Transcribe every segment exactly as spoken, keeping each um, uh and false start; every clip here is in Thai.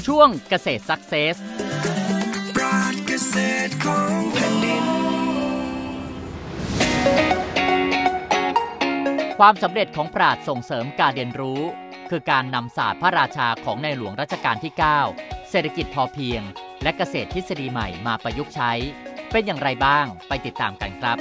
ช่วงเกษตรซักเซสความสำเร็จของปราชญ์ส่งเสริมการเรียนรู้คือการนำศาสตร์พระราชาของในหลวงรัชกาลที่ เก้า เศรษฐกิจพอเพียงและเกษตรทฤษฎีใหม่มาประยุกต์ใช้เป็นอย่างไรบ้างไปติดตามกันครับ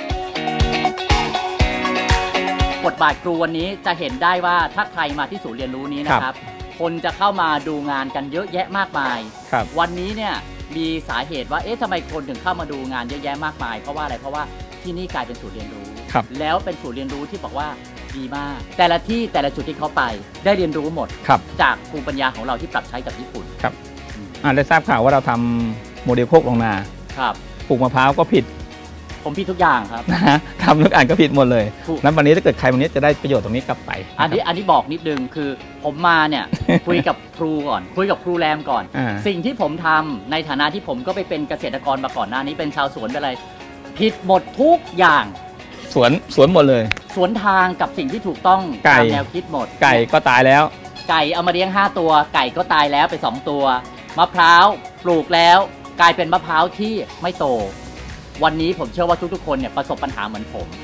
บทบาทครูวันนี้จะเห็นได้ว่าถ้าใครมาที่ศูนย์เรียนรู้นี้นะครับคนจะเข้ามาดูงานกันเยอะแยะมากมายวันนี้เนี่ยมีสาเหตุว่าเอ๊ะทำไมคนถึงเข้ามาดูงานเยอะแยะมากมายเพราะว่าอะไรเพราะว่าที่นี่กลายเป็นศูนย์เรียนรู้แล้วเป็นศูนย์เรียนรู้ที่บอกว่าดีมากแต่ละที่แต่ละจุดที่เขาไปได้เรียนรู้หมดจากภูมิปัญญาของเราที่ปรับใช้กับญี่ปุ่นครับอ่าได้ทราบข่าวว่าเราทำโมเดลโคกลงนาครับปลูกมะพร้าวก็ผิดผมผิดทุกอย่างครับนะทำทุกอันก็ผิดหมดเลยนั้นวันนี้ถ้าเกิดใครวันนี้จะได้ประโยชน์ตรงนี้กลับไปอันนี้อันนี้บอกนิดนึงคือผมมาเนี่ยคุยกับครูก่อนคุยกับครูแรมก่อนสิ่งที่ผมทำในฐานะที่ผมก็ไปเป็นเกษตรกรมาก่อนหน้านี้เป็นชาวสวนเป็นอะไรผิดหมดทุกอย่างสวนสวนหมดเลยสวนทางกับสิ่งที่ถูกต้องตามแนวคิดหมดไก่ก็ตายแล้วไก่เอามาเลี้ยงห้าตัวไก่ก็ตายแล้วไปสองตัวมะพร้าวปลูกแล้วกลายเป็นมะพร้าวที่ไม่โตวันนี้ผมเชื่อว่าทุกๆคนเนี่ยประสบปัญหาเหมือนผม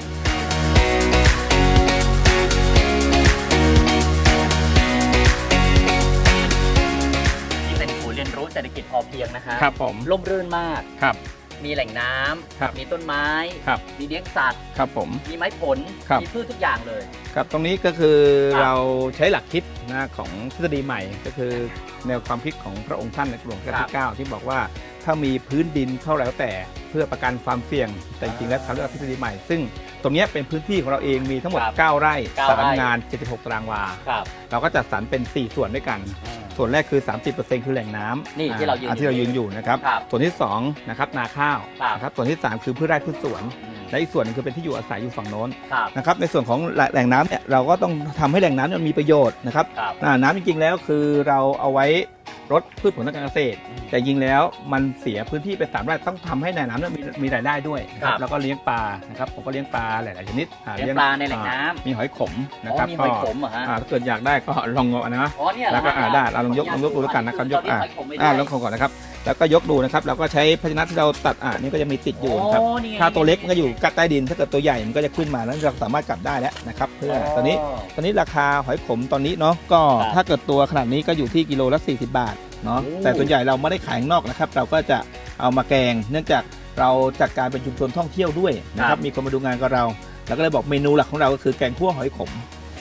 นี่เป็นศูนย์เรียนรู้เศรษฐกิจพอเพียงนะคะครับผมร่มรื่นมากครับมีแหล่งน้ำมีต้นไม้มีเลี้ยงสัตว์ครับผมมีไม้ผลมีพืชทุกอย่างเลยครับตรงนี้ก็คือเราใช้หลักคิดนะของทฤษฎีใหม่ก็คือแนวความคิดของพระองค์ท่านในหลวงรัชกาลที่ เก้าที่บอกว่าถ้ามีพื้นดินเท่าแล้วแต่เพื่อประกันความเสี่ยงแต่จริงๆแล้วทำด้วยทฤษฎีใหม่ซึ่งตรงนี้เป็นพื้นที่ของเราเองมีทั้งหมดเก้าไร่สามงานเจ็ดสิบหกตารางวาเราก็จัดสรรเป็นสี่ส่วนด้วยกันส่วนแรกคือ สามสิบเปอร์เซ็นต์ คือแหล่งน้ำนี่ที่เรายืนที่เรายืนอยู่นะครับส่วนที่สองนะครับนาข้าวนะครับส่วนที่สามคือพืชไร่พืชสวนและอีกส่วนนึงคือเป็นที่อยู่อาศัยอยู่ฝั่งโน้นนะครับในส่วนของแหล่งน้ำเนี่ยเราก็ต้องทำให้แหล่งน้ำมันมีประโยชน์นะครับน้ำจริงๆแล้วคือเราเอาไว้รดพืชผลทางการเกษตรแต่จริงแล้วมันเสียพื้นที่ไปสามไร่ต้องทำให้แหล่งน้ำนั้นมีมีรายได้ด้วยนะครับแล้วก็เลี้ยงปลานะครับผมก็เลี้ยงปลาหลายๆชนิดเลี้ยงปลาในแหล่งน้ำมีหอยขมนะครับมีหอยขมเหรอฮะถ้าเกิดอยากได้ก็ลองงอนะแล้วก็ได้เราลองยกลองยกดูแล้วกันนะครับยกอ่าอ่าลองก่อนนะครับแล้วก็ยกดูนะครับเราก็ใช้ภาชนะที่เราตัดอ่านี่ก็จะมีติดอยู่ครับถ้าตัวเล็กมันก็อยู่ใต้ดินถ้าเกิดตัวใหญ่มันก็จะขึ้นมาแล้วเราสามารถกลับได้แล้วนะครับเพื่อตอนนี้ตอนนี้ราคาหอยขมตอนนี้เนาะก็ถ้าเกิดตัวขนาดนี้ก็อยู่ที่กิโลละสี่สิบบาทเนาะแต่ส่วนใหญ่เราไม่ได้ขายข้างนอกนะครับเราก็จะเอามาแกงเนื่องจากเราจัดการเป็นชุมชนท่องเที่ยวด้วยนะครับมีคนมาดูงานกับเราแล้วก็เลยบอกเมนูหลักของเราก็คือแกงคั่วหอยขม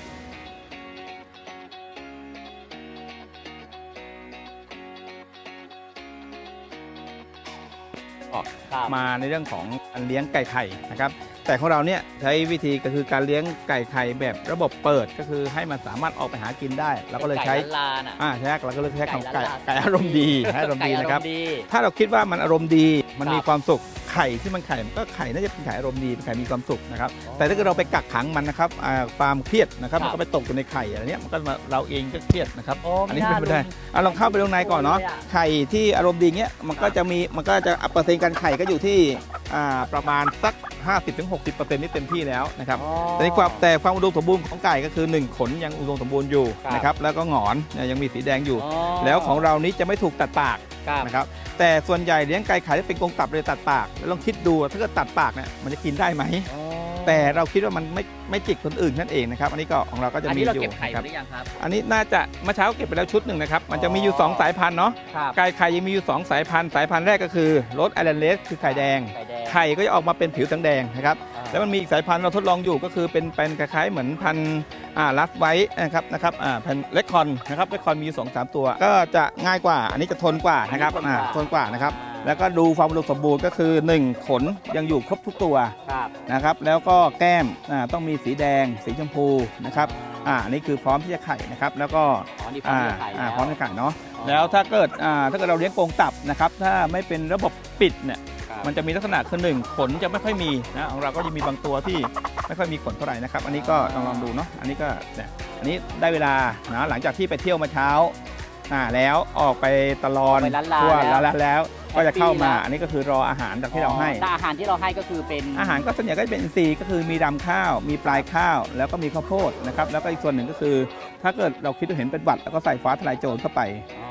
มาในเรื่องของการเลี้ยงไก่ไข่นะครับแต่ของเราเนี่ยใช้วิธีก็คือการเลี้ยงไก่ไข่แบบระบบเปิดก็คือให้มันสามารถออกไปหากินได้เราก็เลยใช้อ่าใช่เราก็เลยใช้ของไก่ไก่อารมณ์ดีให้อารมณ์ดีนะครับถ้าเราคิดว่ามันอารมณ์ดีมันมีความสุขไข่ที่มันไข่มันก็ไข่น่าจะเป็นไข่อารมณ์ดีเป็นไข่มีความสุขนะครับแต่ถ้าเกิดเราไปกักขังมันนะครับความเครียดนะครับมันก็ไปตกอยู่ในไข่อะไรเนี้ยมันก็เราเองก็เครียดนะครับอันนี้เป็นไปได้เอาลองเข้าไปตรงในก่อนเนาะไข่ที่อารมณ์ดีเงี้ยมันก็จะมีมันก็จะเปอร์เซ็นต์การไข่ก็อยู่ที่ประมาณสัก ห้าสิบถึงหกสิบเปอร์เซ็นต์ นี่เต็มที่แล้วนะครับแต่ความแต่ความอุดมสมบูรณ์ของไก่ก็คือหนึ่งขนยังอุดมสมบูรณ์อยู่นะครับแล้วก็หงอนยังมีสีแดงอยู่แล้วของเรานี้จะไม่ถูกตัดปากนะครับแต่ส่วนใหญ่เลี้ยงไก่ไข่ที่เป็นกรงตับเลยตัดปากแล้วลองคิดดูถ้าเกิดตัดปากเนี่ยมันจะกินได้ไหมแต่เราคิดว่ามันไม่ไม่จิกคนอื่นนั่นเองนะครับอันนี้ก็ของเราก็จะมีอยู่ครับอันนี้น่าจะเมื่อเช้าเก็บไปแล้วชุดหนึ่งนะครับมันจะมีอยู่สองสายพันธุ์เนาะไก่ไข่ยังมีอยู่สองสายพันธุ์สายพันธุ์แรกก็คือโรสไอแลนด์เลสคือไข่แดงไข่ก็จะออกมาเป็นผิวแดงนะครับแล้วมันมีอีกสายพันธุ์เราทดลองอยู่ก็คือเป็นเป็นคล้ายๆเหมือนพันธุ์อ่าลัสไว้นะครับนะครับอ่าพันธุ์เลคคอนนะครับเลคคอนมีอยู่สองสามตัวก็จะง่ายกว่าอันนี้จะทนกว่านะครับอ่าทนกว่านะครับแล้วก็ดูความอุดมสมบูรณ์ก็คือหนึ่งขนยังอยู่ครบทุกตัวนะครับแล้วก็แก้มต้องมีสีแดงสีชมพูนะครับอ่านี่คือพร้อมที่จะไข่นะครับแล้วก็อ่าอ่าพร้อมที่จะไข่เนาะแล้วถ้าเกิดอ่าถ้าเกิดเราเลี้ยงกรงตับนะครับถ้าไม่เป็นระบบปิดเนี่ยมันจะมีลักษณะคือหนึ่งขนจะไม่ค่อยมีนะของเราก็จะมีบางตัวที่ไม่ค่อยมีขนเท่าไหร่นะครับอันนี้ก็ลองลองดูเนาะอันนี้ก็เนี่ยอันนี้ได้เวลานะหลังจากที่ไปเที่ยวมาเช้าอ่าแล้วออกไปตลอดทั่วแล้วแล้วก็จะเข้ามาอันนี้ก็คือรออาหารจากที่เราให้แต่อาหารที่เราให้ก็คือเป็นอาหารก็ส่วนใหญ่ก็จะเป็นอินทรีย์ก็คือมีรำข้าวมีปลายข้าวแล้วก็มีข้าวโพดนะครับแล้วก็อีกส่วนหนึ่งก็คือถ้าเกิดเราคิดว่าเห็นเป็นบัตรแล้วก็ใส่ฟ้าทลายโจรเข้าไป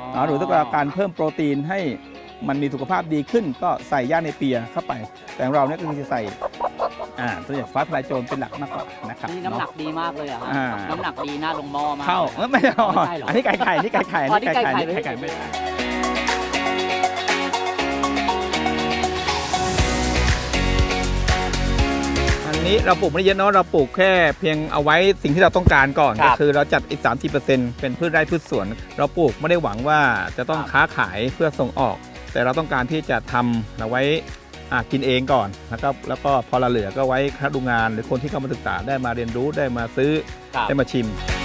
อ๋อหรือต้องการเพิ่มโปรตีนให้มันมีสุขภาพดีขึ้นก็ใส่หญ้าเนเปียเข้าไปแต่ของเราเนี่ยก็คือจะใส่อ่าตัวอย่างฟ้าทลายโจรเป็นหลักมากกว่านะครับนี่น้ำหนักดีมากเลยอะฮะน้ำหนักดีน่าลงหม้อมากเข้าไม่ใช่อันนี้ไก่ไข่นี่ไก่ไข่นี่ไก่ไข่นี่ไก่ไข่ไม่ได้อันนี้เราปลูกไม่เยอะเนาะเราปลูกแค่เพียงเอาไว้สิ่งที่เราต้องการก่อนก็คือเราจัดอีก สามสิบเปอร์เซ็นต์ เป็นพืชไร่พืชสวนเราปลูกไม่ได้หวังว่าจะต้องค้าขายเพื่อส่งออกแต่เราต้องการที่จะทำเอาไว้กินเองก่อนแล้วก็แล้วก็พอเราเหลือก็ไว้คณะดูงานหรือคนที่เข้ามาศึกษาได้มาเรียนรู้ได้มาซื้อได้มาชิม